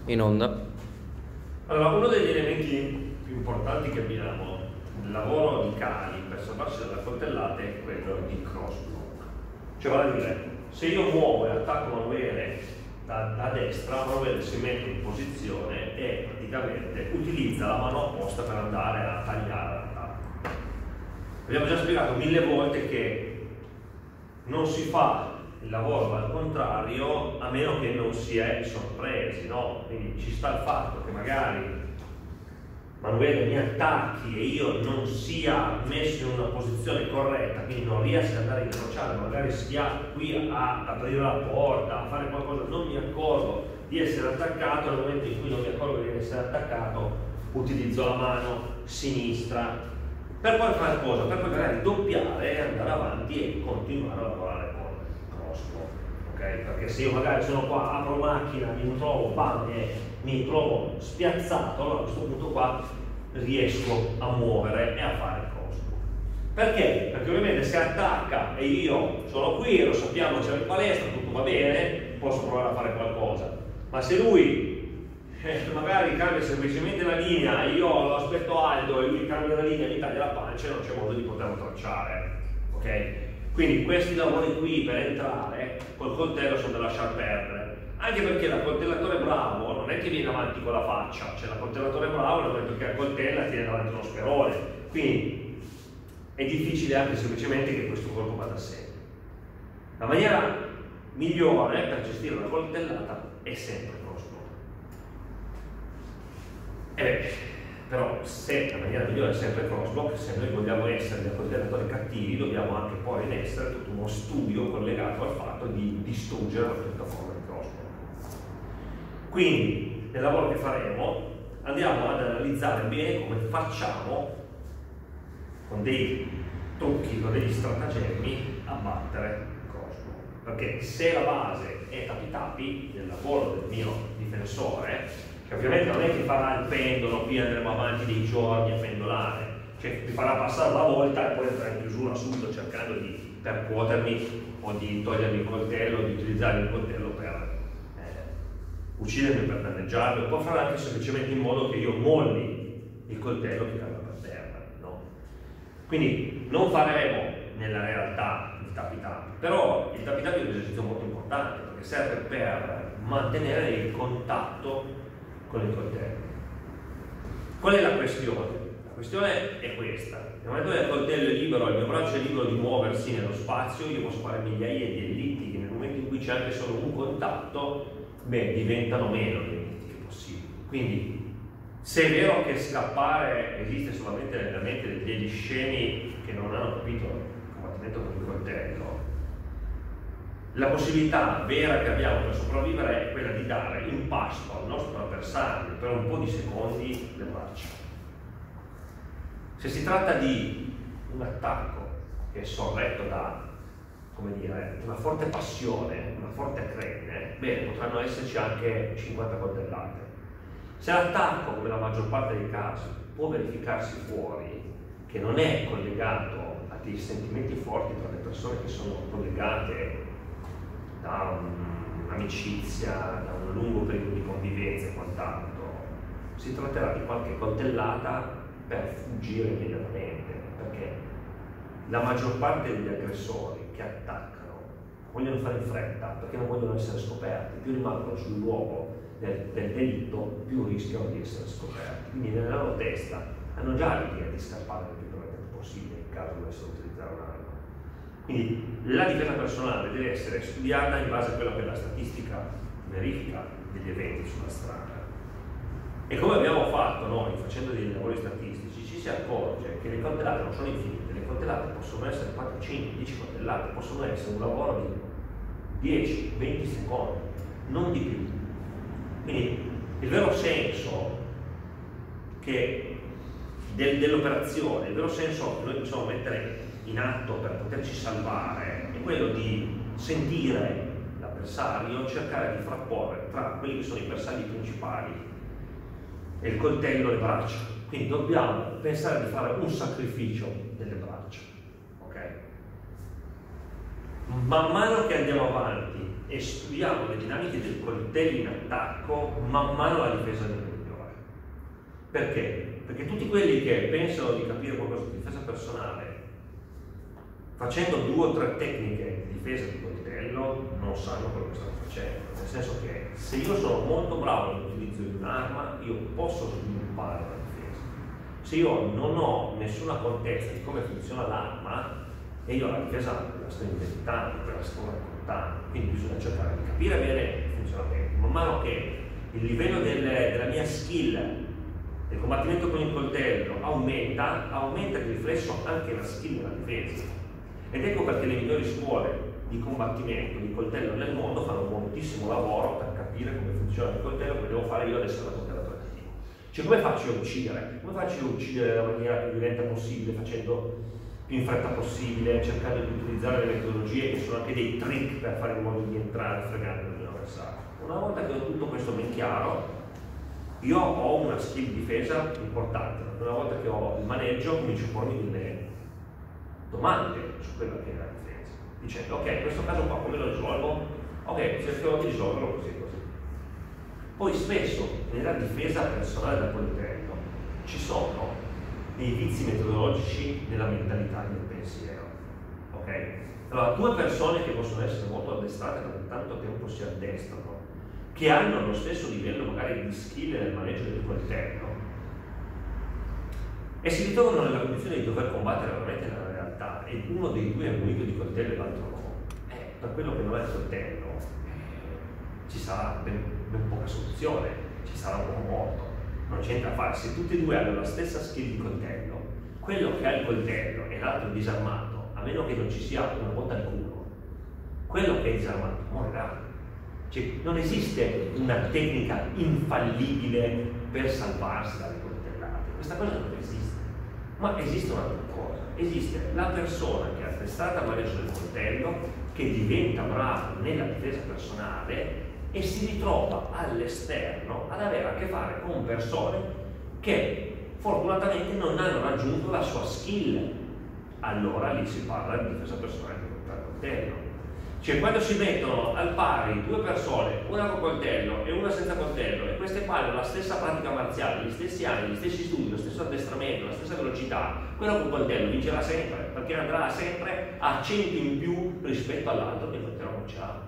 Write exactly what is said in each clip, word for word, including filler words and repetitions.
In onda. Allora, uno degli elementi più importanti che abbiamo nel lavoro di cali per salvarsi dalle coltellate è quello di crossblock. Cioè, vale a dire, se io muovo e attacco Manuele da, da destra, Manuele si mette in posizione e praticamente utilizza la mano opposta per andare a tagliare l'attacco. Abbiamo già spiegato mille volte che non si fa il lavoro al contrario a meno che non si è sorpresi, no? Quindi ci sta il fatto che magari Manuele mi attacchi e io non sia messo in una posizione corretta, quindi non riesco ad andare a incrociare, magari sia qui a aprire la porta, a fare qualcosa, non mi accorgo di essere attaccato. Nel momento in cui non mi accorgo di essere attaccato, utilizzo la mano sinistra per poi fare cosa? Per poi magari doppiare, andare avanti e continuare a lavorare con crossblock, ok? Perché se io magari sono qua, apro macchina, mi trovo, bam, e mi trovo spiazzato, allora a questo punto qua riesco a muovere e a fare crossblock. Perché? Perché ovviamente se attacca e io sono qui e lo sappiamo, c'è in palestra, tutto va bene, posso provare a fare qualcosa. Ma se lui eh, magari cambia semplicemente la linea, io lo aspetto alto e lui cambia la linea e mi taglia la pancia, non c'è modo di poterlo tracciare, ok? Quindi questi lavori qui per entrare col coltello sono da lasciar perdere, anche perché la coltellatore bravo non è che viene avanti con la faccia, cioè la coltellatore bravo nel momento che ha coltella tiene davanti uno sperone, quindi è difficile anche semplicemente che questo colpo vada sempre. La maniera migliore per gestire la coltellata è sempre crossblock. Eh, però se la maniera migliore è sempre crossblock, se noi vogliamo essere dei coltellatori cattivi, dobbiamo anche poi in essere tutto uno studio collegato al fatto di distruggere la piattaforma di crossblock. Quindi nel lavoro che faremo andiamo ad analizzare bene come facciamo con dei trucchi, con degli stratagemmi a battere il crossblock. Perché se la base è tapi-tapi nel lavoro del mio difensore, che ovviamente non è che farà il pendolo, qui andremo avanti dei giorni a pendolare, cioè mi farà passare la volta e poi entrare in chiusura subito cercando di percuotermi o di togliermi il coltello, di utilizzare il coltello per eh, uccidermi, per danneggiarmi, può fare anche semplicemente in modo che io molli il coltello che cade per terra, no? Quindi non faremo nella realtà il tapi-tapi, però il tapi-tapi è un esercizio molto importante perché serve per mantenere il contatto con il coltello. Qual è la questione? La questione è questa: nel momento che il coltello è libero, il mio braccio è libero di muoversi nello spazio, io posso fare migliaia di ellittiche. Nel momento in cui c'è anche solo un contatto, beh, diventano meno le ellittiche possibili. Quindi, se è vero che scappare esiste solamente nella mente degli scemi che non hanno capito il combattimento con il coltello, la possibilità vera che abbiamo per sopravvivere è quella di dare in pasto al nostro avversario per un po' di secondi le braccia. Se si tratta di un attacco che è sorretto da, come dire, una forte passione, una forte acrene, bene, potranno esserci anche cinquanta coltellate. Se l'attacco, come la maggior parte dei casi, può verificarsi fuori, che non è collegato a dei sentimenti forti tra le persone che sono collegate da un'amicizia, da un lungo periodo di convivenza e quant'altro, si tratterà di qualche coltellata per fuggire immediatamente, perché la maggior parte degli aggressori che attaccano vogliono fare in fretta perché non vogliono essere scoperti. Più rimangono sul luogo del, del delitto, più rischiano di essere scoperti. Quindi nella loro testa hanno già l'idea di scappare il più brevemente possibile in caso dovessero utilizzare un'arma. Quindi la difesa personale deve essere studiata in base a quella che è la statistica verifica degli eventi sulla strada. E come abbiamo fatto noi facendo dei lavori statistici, ci si accorge che le coltellate non sono infinite, le coltellate possono essere quattro, cinque, dieci coltellate, possono essere un lavoro di dieci, venti secondi, non di più. Quindi il vero senso che del, dell'operazione, il vero senso che noi possiamo mettere in atto per poterci salvare è quello di sentire l'avversario, cercare di frapporre tra quelli che sono i bersagli principali e il coltello e le braccia. Quindi dobbiamo pensare di fare un sacrificio delle braccia, ok? Man mano che andiamo avanti e studiamo le dinamiche del coltello in attacco attacco, man mano la difesa deve migliorare. Perché? Perché tutti quelli che pensano di capire qualcosa di difesa personale facendo due o tre tecniche di difesa di coltello non sanno quello che stanno facendo, nel senso che se io sono molto bravo nell'utilizzo di un'arma io posso sviluppare una difesa. Se io non ho nessuna contezza di come funziona l'arma e io la difesa la sto inventando, la sto raccontando, quindi bisogna cercare di capire bene il funzionamento. Man mano che il livello del, della mia skill del combattimento con il coltello aumenta, aumenta di riflesso anche la skill della difesa. Ed ecco perché le migliori scuole di combattimento di coltello nel mondo fanno un moltissimo lavoro per capire come funziona il coltello, come devo fare io ad essere un coltellatore cattivo. Cioè, come faccio a uccidere? Come faccio a uccidere nella maniera più violenta possibile, facendo più in fretta possibile, cercando di utilizzare le metodologie che sono anche dei trick per fare in modo di entrare fregando il mio avversario. Una volta che ho tutto questo ben chiaro, io ho una skill di difesa importante. Una volta che ho il maneggio, comincio a pormi delle domande su quella che è la difesa, dicendo ok, in questo caso qua come lo risolvo? Ok, cercherò di risolverlo così e così. Poi spesso nella difesa personale da coltello ci sono dei vizi metodologici nella mentalità del pensiero, ok? Allora, due persone che possono essere molto addestrate da tanto tempo si addestrano, che hanno lo stesso livello magari di skill nel maneggio del coltello e si ritrovano nella condizione di dover combattere veramente nella realtà e uno dei due è munito di coltello e l'altro no, eh, per quello che non è il coltello eh, ci sarà ben, ben poca soluzione, ci sarà un uomo morto, non c'è niente da fare. Se tutti e due hanno la stessa skill di coltello, quello che ha il coltello e l'altro è disarmato, a meno che non ci sia una botta al culo, quello che è disarmato morirà. Cioè, non esiste una tecnica infallibile per salvarsi dalle coltellate, questa cosa non esiste. Ma esiste un'altra cosa, esiste la persona che è addestrata al maneggio del coltello, che diventa brava nella difesa personale e si ritrova all'esterno ad avere a che fare con persone che fortunatamente non hanno raggiunto la sua skill. Allora lì si parla di difesa personale con il coltello. Cioè, quando si mettono al pari due persone, una con coltello e una senza coltello, e queste qua hanno la stessa pratica marziale, gli stessi anni, gli stessi studi, lo stesso addestramento, la stessa velocità, quello con coltello vincerà sempre, perché andrà sempre a cento in più rispetto all'altro che il coltello non ce l'ha.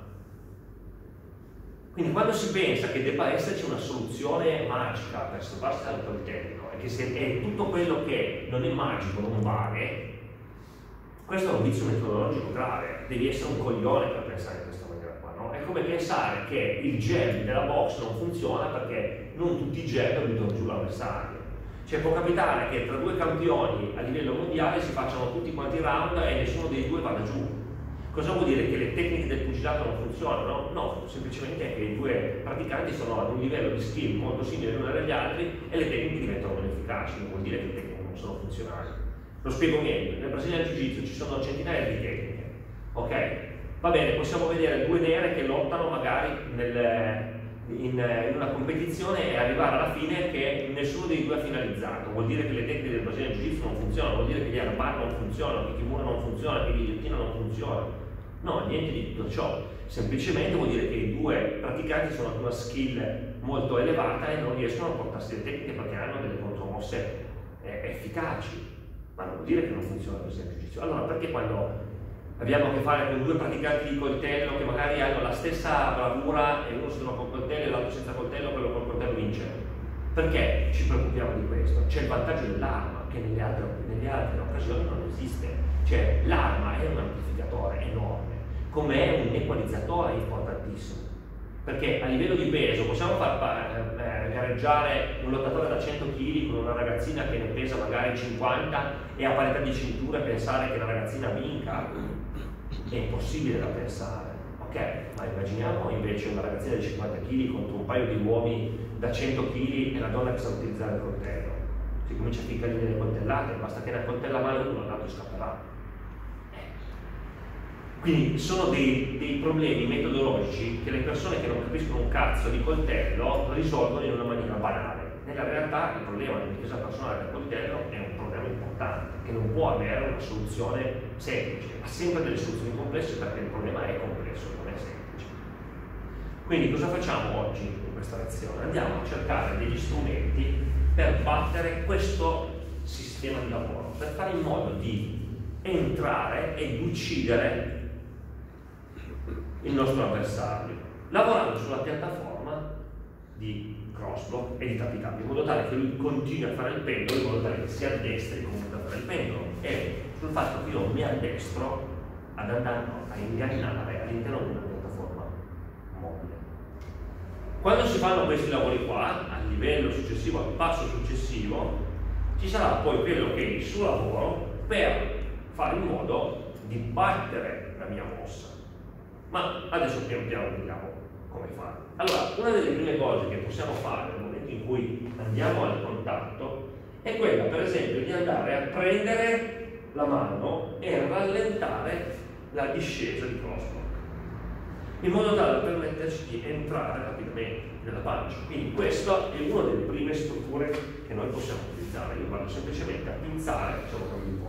Quindi quando si pensa che debba esserci una soluzione magica per salvarsi dal coltello e che se è tutto quello che non è magico non vale, questo è un vizio metodologico grave. Devi essere un coglione per pensare in questa maniera qua, no? È come pensare che il jab della box non funziona perché non tutti i jab buttano giù l'avversario. Cioè, può capitare che tra due campioni a livello mondiale si facciano tutti quanti i round e nessuno dei due vada giù. Cosa vuol dire? Che le tecniche del pugilato non funzionano? No, semplicemente che i due praticanti sono ad un livello di skill molto simile l'uno agli altri e le tecniche diventano meno efficaci, non vuol dire che le tecniche non sono funzionali. Lo spiego meglio, nel Brazilian Jiu-Jitsu ci sono centinaia di tecniche, ok? Va bene, possiamo vedere due nere che lottano magari nel, in, in una competizione e arrivare alla fine che nessuno dei due ha finalizzato. Vuol dire che le tecniche del Brazilian Jiu-Jitsu non funzionano, vuol dire che gli armbar non funzionano, che il kimura non funziona, che il ghigliottina non funziona. No, niente di tutto ciò. Semplicemente vuol dire che i due praticanti sono ad una skill molto elevata e non riescono a portarsi le tecniche perché hanno delle contromosse eh, efficaci. Ma non vuol dire che non funziona questo esercizio. Allora, perché quando abbiamo a che fare con due praticanti di coltello che magari hanno la stessa bravura e uno si trova col coltello e l'altro senza coltello, quello col coltello vince? Perché ci preoccupiamo di questo? C'è il vantaggio dell'arma che nelle altre, nelle altre occasioni non esiste. Cioè, l'arma è un amplificatore enorme, come è un equalizzatore importantissimo. Perché a livello di peso possiamo far eh, gareggiare un lottatore da cento chili con una ragazzina che ne pesa magari cinquanta e a parità di cintura pensare che la ragazzina vinca? È impossibile da pensare, ok? Ma immaginiamo invece una ragazzina di cinquanta chili contro un paio di uomini da cento chili e la donna che sa utilizzare il coltello. Si comincia a ficcare delle coltellate, basta che ne accoltella male uno, l'altro scapperà. Quindi sono dei, dei problemi metodologici che le persone che non capiscono un cazzo di coltello risolvono in una maniera banale. Nella realtà il problema di difesa personale del coltello è un problema importante, che non può avere una soluzione semplice, ha sempre delle soluzioni complesse perché il problema è complesso, non è semplice. Quindi cosa facciamo oggi in questa lezione? Andiamo a cercare degli strumenti per battere questo sistema di lavoro, per fare in modo di entrare ed uccidere il nostro avversario, lavorando sulla piattaforma di crossblock e di capitale, in modo tale che lui continui a fare il pendolo, in modo tale che si addestri comunque a fare il pendolo, e sul fatto che io mi addestro ad andare a ingannare all'interno di una piattaforma mobile. Quando si fanno questi lavori qua, al livello successivo, al passo successivo, ci sarà poi quello che è il suo lavoro per fare in modo di battere la mia mossa. Ma adesso pian piano vediamo come fare. Allora, una delle prime cose che possiamo fare nel momento in cui andiamo al contatto è quella, per esempio, di andare a prendere la mano e rallentare la discesa di crossblock, in modo tale da permetterci di entrare rapidamente nella pancia. Quindi questa è una delle prime strutture che noi possiamo utilizzare. Io vado semplicemente a pinzare, diciamo che mi posto.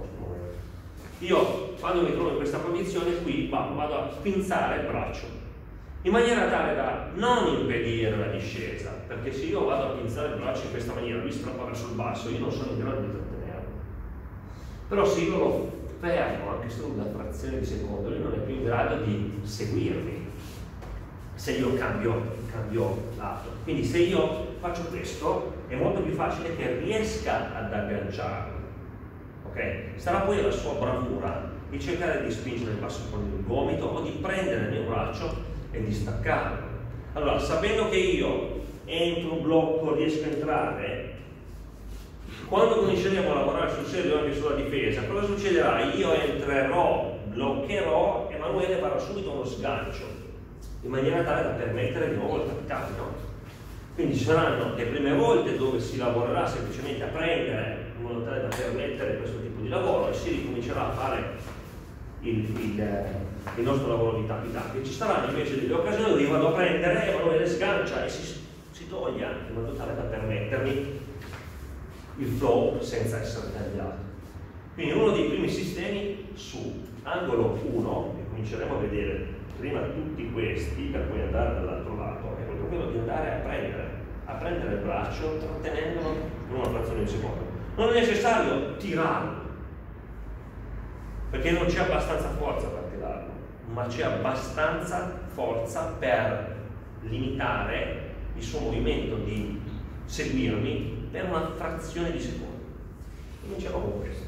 Io quando mi trovo in questa condizione qui vado a pinzare il braccio, in maniera tale da non impedire la discesa, perché se io vado a pinzare il braccio in questa maniera, lui strappa verso il basso, io non sono in grado di trattenerlo. Però se io lo fermo anche solo una frazione di secondo, lui non è più in grado di seguirmi se io cambio, cambio lato. Quindi se io faccio questo è molto più facile che riesca ad agganciarlo. Okay? Sarà poi la sua bravura di cercare di spingere il basso con il gomito o di prendere il mio braccio e di staccarlo. Allora, sapendo che io entro un blocco, riesco a entrare, quando cominceremo a lavorare sul serio e anche sulla difesa, cosa succederà? Io entrerò, bloccherò, Emanuele farà subito uno sgancio, in maniera tale da permettere di nuovo il capitale, no? Quindi ci saranno le prime volte dove si lavorerà semplicemente a prendere, in modo tale da permettere questo tipo di lavoro, e si ricomincerà a fare il, il, il nostro lavoro di tappi-tappi. Ci saranno invece delle occasioni dove io vado a prendere e Emanuele sgancia e si, si toglie anche, in modo tale da permettermi il flow senza essere tagliato. Quindi uno dei primi sistemi su angolo uno, che cominceremo a vedere prima tutti questi per poi andare dall'altro lato, è proprio quello di andare a prendere, a prendere il braccio trattenendolo in una frazione di secondo. Non è necessario tirarlo, perché non c'è abbastanza forza per tirarlo, ma c'è abbastanza forza per limitare il suo movimento di seguirmi per una frazione di secondo. Cominciamo con questo.